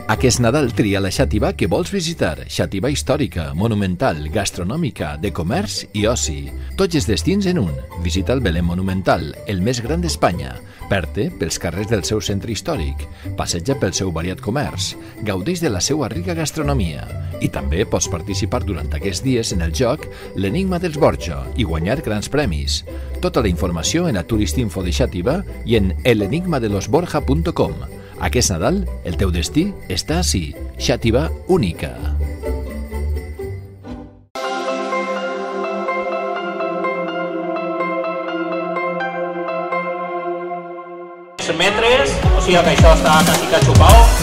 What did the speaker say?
Aquest Nadal tria la xàtiva que vols visitar. Xàtiva històrica, monumental, gastronòmica, de comerç i oci. Tots els destins en un. Visita el Belém Monumental, el més gran d'Espanya. Perd-te pels carrers del seu centre històric. Passeja pel seu variat comerç. Gaudeix de la seva rica gastronomia. I també pots participar durant aquests dies en el joc L'Enigma dels Borja i guanyar grans premis. Tota la informació en la Turistinfo de Xàtiva i en elenigmadelosborja.com. Aquest Nadal, el teu destí està ací. Xàtiva única. Metres, o sigui que això està quasi que xupau.